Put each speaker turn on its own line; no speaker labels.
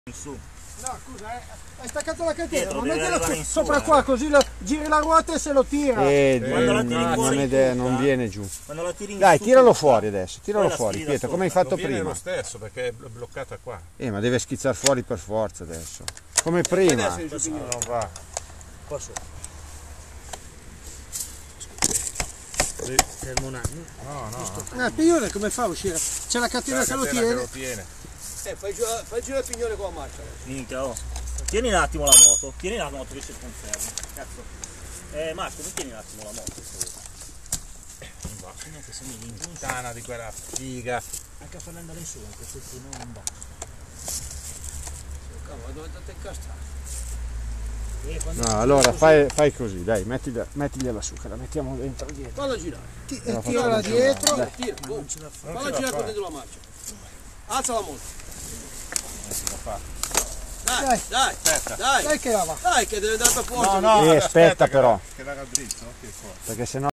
in su.
No, scusa, hai staccato la catena,
Dietro,
ma
deve
mettila
arrivare in su,
sopra qua, così giri la ruota e se lo tira.
Quando la tiri fuori
non viene giù.
Quando la tiri in
Dai,
su
tiralo
tutta,
fuori adesso, tiralo
poi la
fuori,
stiri da
Pietro, come hai
sopra.
fatto
Viene
prima.
lo stesso perché è bloccata qua.
Ma deve schizzare fuori per forza adesso. Come prima.
Non va.
Qua sopra. Fermo un attimo.
No.
Il pignone come fa a uscire? C'è la catena che lo tiene.
Fai giù il pignone con la marcia.
Minchia, oh. Tieni un attimo la moto che si conferma. Cazzo. Marco, mi tieni un attimo la moto. Non va, neanche se mi vinci.
Puttana di quella figa.
Anche a farla andare in su, anche se non va.
Cavolo, dove andate a incastrare?
No, allora fai così, dai, mettigliela su, che la mettiamo dentro dietro.
Fallo girare.
Tirala dietro.
Dai.
Tira, boom. Fallo girare con dentro la marcia. Alza la moto. Dai, dai,
Dai che la va.
dai che deve andare per forza.
Aspetta però,
Che l'aga dritto, che qua.
perché sennò